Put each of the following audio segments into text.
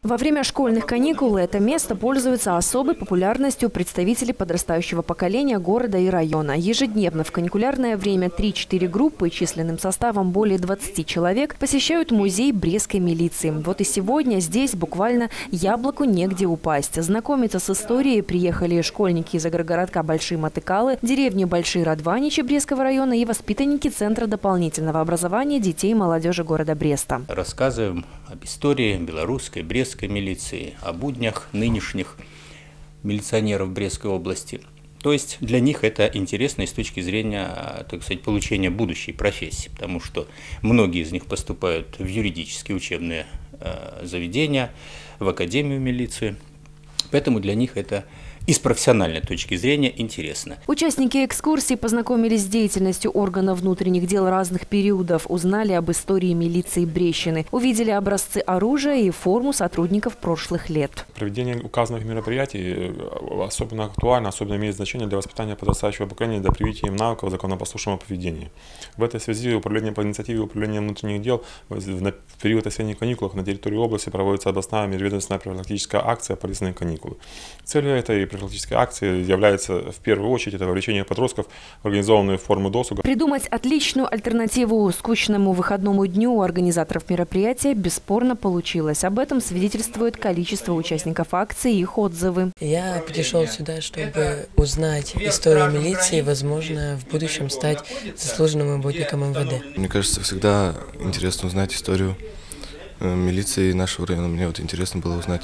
Во время школьных каникул это место пользуется особой популярностью представителей подрастающего поколения города и района. Ежедневно в каникулярное время 3-4 группы численным составом более 20 человек посещают музей Брестской милиции. Вот и сегодня здесь буквально яблоку негде упасть. Знакомиться с историей приехали школьники из агрогородка Большие Мотыкалы, деревни Большие Радваничи Брестского района и воспитанники Центра дополнительного образования детей и молодежи города Бреста. Рассказываем об истории белорусской, брестской милиции, о буднях нынешних милиционеров Брестской области. То есть для них это интересно и с точки зрения, так сказать, получения будущей профессии, потому что многие из них поступают в юридические учебные заведения, в академию милиции, поэтому для них это и с профессиональной точки зрения интересно. Участники экскурсии познакомились с деятельностью органов внутренних дел разных периодов, узнали об истории милиции Брещины, увидели образцы оружия и форму сотрудников прошлых лет. Проведение указанных мероприятий особенно актуально, особенно имеет значение для воспитания подрастающего поколения, для привития им навыков законопослушного поведения. В этой связи Управление по инициативе Управления внутренних дел в период осенних каникул на территории области проводится областная межведомственная профилактическая акция «Полезные каникулы». Целью этой профилактической акции является в первую очередь это вовлечение подростков в организованные формы досуга. Придумать отличную альтернативу скучному выходному дню у организаторов мероприятия бесспорно получилось. Об этом свидетельствует количество участников акции и их отзывы. Я пришел сюда, чтобы узнать историю милиции и, возможно, в будущем стать заслуженным работником МВД. Мне кажется, всегда интересно узнать историю милиции нашего района. Мне вот интересно было узнать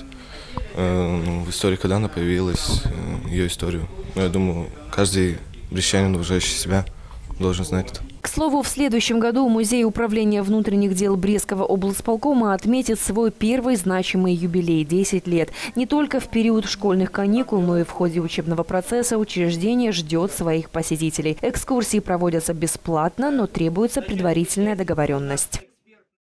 в истории, когда она появилась, ее историю. Но я думаю, каждый брестчанин, уважающий себя, должен знать это. К слову, в следующем году Музей управления внутренних дел Брестского облсполкома отметит свой первый значимый юбилей – 10 лет. Не только в период школьных каникул, но и в ходе учебного процесса учреждение ждет своих посетителей. Экскурсии проводятся бесплатно, но требуется предварительная договоренность.